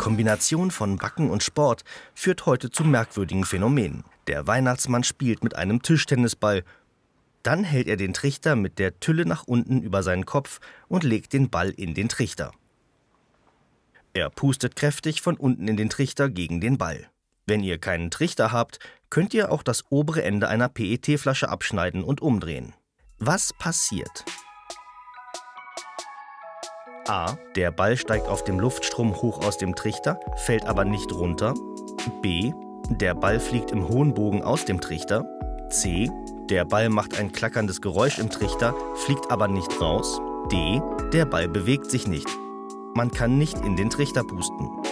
Kombination von Backen und Sport führt heute zu merkwürdigen Phänomenen. Der Weihnachtsmann spielt mit einem Tischtennisball. Dann hält er den Trichter mit der Tülle nach unten über seinen Kopf und legt den Ball in den Trichter. Er pustet kräftig von unten in den Trichter gegen den Ball. Wenn ihr keinen Trichter habt, könnt ihr auch das obere Ende einer PET-Flasche abschneiden und umdrehen. Was passiert? A. Der Ball steigt auf dem Luftstrom hoch aus dem Trichter, fällt aber nicht runter. B. Der Ball fliegt im hohen Bogen aus dem Trichter. C. Der Ball macht ein klackerndes Geräusch im Trichter, fliegt aber nicht raus. D. Der Ball bewegt sich nicht. Man kann nicht in den Trichter pusten.